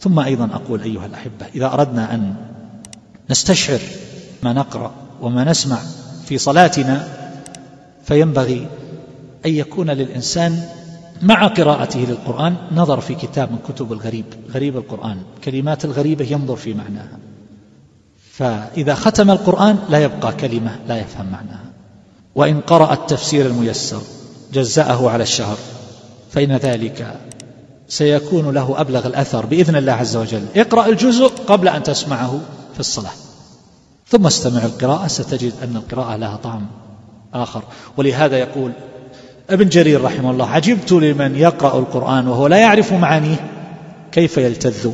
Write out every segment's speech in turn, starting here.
ثم أيضا أقول أيها الأحبة، إذا أردنا أن نستشعر ما نقرأ وما نسمع في صلاتنا فينبغي أن يكون للإنسان مع قراءته للقرآن نظر في كتاب من كتب غريب القرآن، كلمات الغريبة ينظر في معناها، فإذا ختم القرآن لا يبقى كلمة لا يفهم معناها. وإن قرأ التفسير الميسر جزأه على الشهر فإن ذلك سيكون له أبلغ الأثر بإذن الله عز وجل. اقرأ الجزء قبل أن تسمعه في الصلاة، ثم استمع القراءة، ستجد أن القراءة لها طعم آخر. ولهذا يقول ابن جرير رحمه الله: عجبت لمن يقرأ القرآن وهو لا يعرف معانيه كيف يلتذ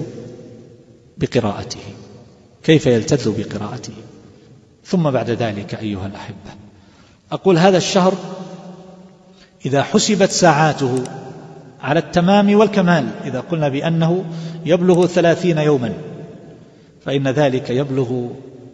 بقراءته. ثم بعد ذلك أيها الأحبة أقول هذا الشهر إذا حسبت ساعاته على التمام والكمال، إذا قلنا بأنه يبلغ 30 يوما فإن ذلك يبلغ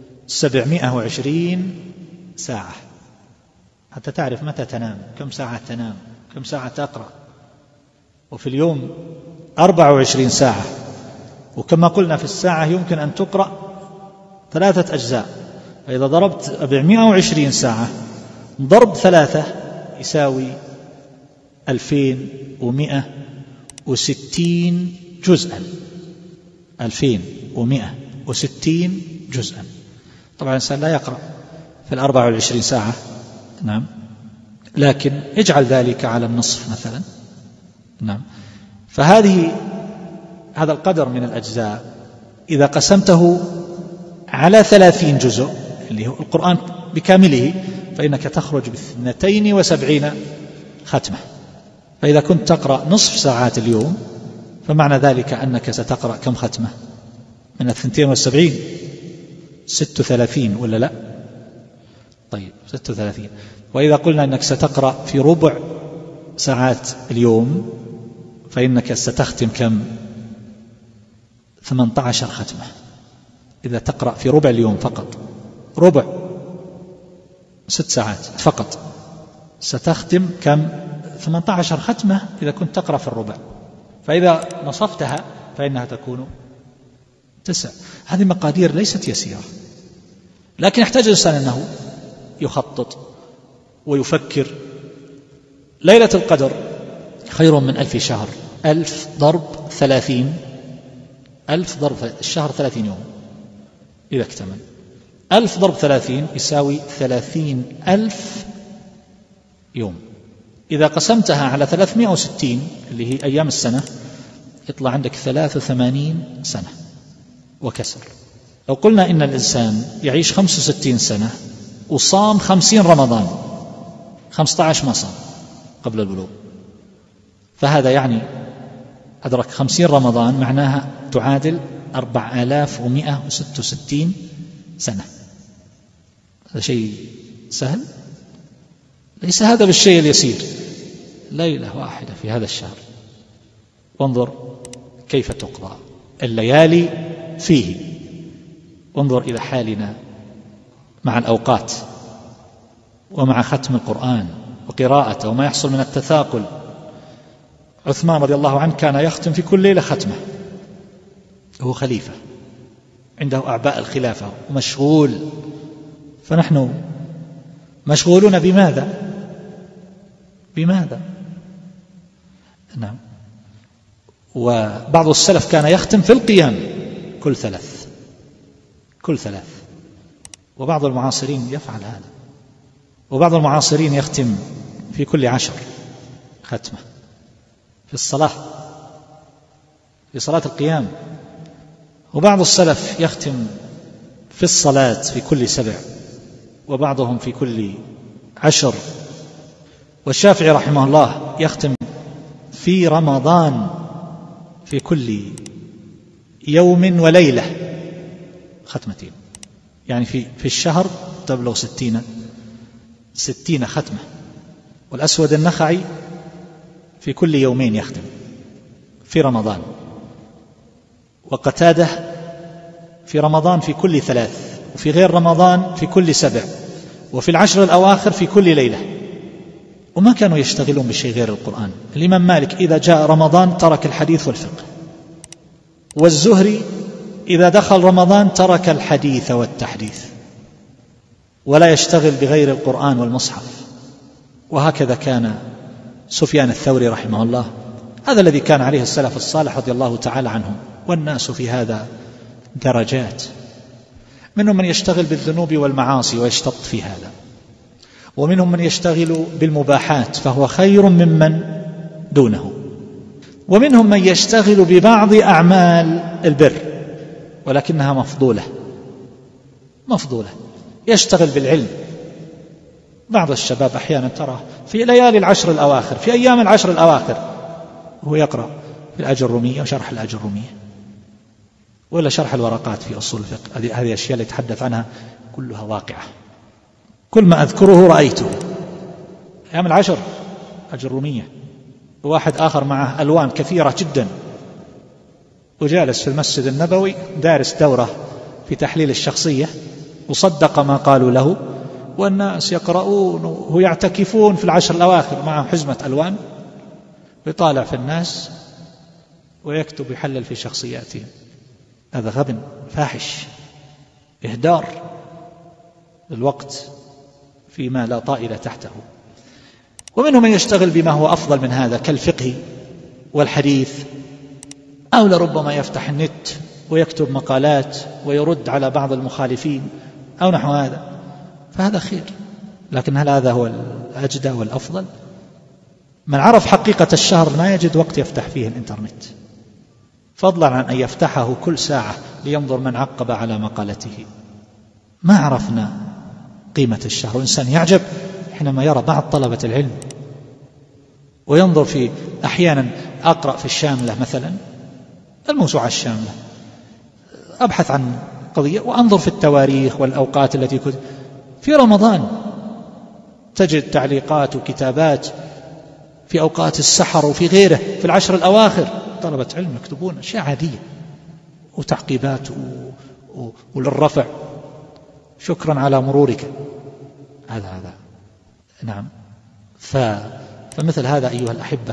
720 ساعة، حتى تعرف متى تنام، كم ساعة تنام، كم ساعة تقرأ. وفي اليوم 24 ساعة، وكما قلنا في الساعة يمكن أن تقرأ 3 أجزاء، فإذا ضربت 420 ساعة ضرب 3 يساوي 2160 جزءا. 2160 جزءا. طبعا الإنسان لا يقرأ في 24 ساعة، نعم، لكن اجعل ذلك على النصف مثلا، نعم، فهذا القدر من الأجزاء إذا قسمته على 30 جزء اللي هو القرآن بكامله فإنك تخرج ب72 ختمة. فإذا كنت تقرأ نصف ساعات اليوم فمعنى ذلك أنك ستقرأ كم ختمة من 72؟ 36 ولا لا؟ طيب 36. وإذا قلنا أنك ستقرأ في ربع ساعات اليوم فإنك ستختم كم؟ 18 ختمة. إذا تقرأ في ربع اليوم فقط، ربع 6 ساعات فقط، ستختم كم؟ 18 ختمة إذا كنت تقرأ في الربع. فإذا نصفتها فإنها تكون 9. هذه مقادير ليست يسيرة، لكن يحتاج الإنسان أنه يخطط ويفكر. ليلة القدر خير من 1000 شهر. 1000 ضرب 30، 1000 ضرب الشهر 30 يوم إذا اكتمل. 1000 ضرب 30 يساوي 30,000 يوم. إذا قسمتها على 360 اللي هي أيام السنة يطلع عندك 83 سنة وكسر. لو قلنا إن الإنسان يعيش 65 سنة وصام 50 رمضان، 15 ما صام قبل البلوغ، فهذا يعني أدرك 50 رمضان، معناها تعادل 4166 سنة. هذا شيء سهل؟ ليس هذا بالشيء اليسير. ليلة واحدة في هذا الشهر، وانظر كيف تقضى الليالي فيه. وانظر إلى حالنا مع الأوقات ومع ختم القرآن وقراءته وما يحصل من التثاقل. عثمان رضي الله عنه كان يختم في كل ليلة ختمة، هو خليفة عنده أعباء الخلافة ومشغول، فنحن مشغولون بماذا؟ نعم. وبعض السلف كان يختم في القيام كل ثلاث، وبعض المعاصرين يفعل هذا، وبعض المعاصرين يختم في كل 10 ختمة في الصلاة، في صلاة القيام. وبعض السلف يختم في الصلاة في كل 7، وبعضهم في كل 10. والشافعي رحمه الله يختم في رمضان في كل يوم وليلة ختمتين، يعني في الشهر تبلغ 60 ختمة. والأسود النخعي في كل يومين يختم في رمضان. وقتاده في رمضان في كل 3، وفي غير رمضان في كل 7، وفي العشر الأواخر في كل ليلة. وما كانوا يشتغلون بشيء غير القرآن. الإمام مالك إذا جاء رمضان ترك الحديث والفقه والزهري إذا دخل رمضان ترك الحديث والتحديث ولا يشتغل بغير القرآن والمصحف. وهكذا كان سفيان الثوري رحمه الله، هذا الذي كان عليه السلف الصالح رضي الله تعالى عنهم. والناس في هذا درجات، منهم من يشتغل بالذنوب والمعاصي ويشتط في هذا، ومنهم من يشتغل بالمباحات فهو خير ممن دونه، ومنهم من يشتغل ببعض أعمال البر ولكنها مفضولة، يشتغل بالعلم. بعض الشباب أحيانا ترى في ليالي العشر الأواخر، في أيام العشر الأواخر، هو يقرأ في الأجرمية وشرح الأجرمية ولا شرح الورقات في أصول الفقه. هذه أشياء اللي يتحدث عنها كلها واقعة، كل ما أذكره رأيته. أيام العشر أجرمية، وواحد آخر معه ألوان كثيرة جدا، وجالس في المسجد النبوي دارس دورة في تحليل الشخصية، وصدق ما قالوا له، والناس يقرؤون ويعتكفون في العشر الأواخر معه حزمة ألوان، ويطالع في الناس ويكتب يحلل في شخصياتهم. هذا غبن فاحش، إهدار الوقت فيما لا طائل تحته. ومنهم من يشتغل بما هو أفضل من هذا كالفقه والحديث، أو لربما يفتح النت ويكتب مقالات ويرد على بعض المخالفين أو نحو هذا، فهذا خير. لكن هل هذا هو الأجدى والأفضل؟ من عرف حقيقة الشهر ما يجد وقت يفتح فيه الإنترنت، فضلا عن أن يفتحه كل ساعة لينظر من عقب على مقالته. ما عرفنا قيمة الشهر. والإنسان يعجب حينما يرى بعض طلبة العلم وينظر في، أحيانا أقرأ في الشاملة مثلا، الموسوعة الشاملة، أبحث عن قضية وأنظر في التواريخ والأوقات التي كنت في رمضان، تجد تعليقات وكتابات في أوقات السحر وفي غيره في العشر الأواخر، طلبة علم يكتبون أشياء عادية وتعقيبات وللرفع، شكرا على مرورك. هذا نعم. فمثل هذا أيها الأحبة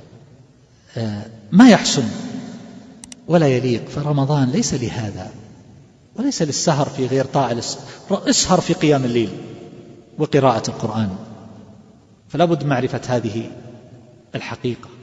ما يحسن ولا يليق. فرمضان ليس لهذا، وليس للسهر في غير طائل. اسهر في قيام الليل وقراءة القرآن. فلا بد معرفة هذه الحقيقة.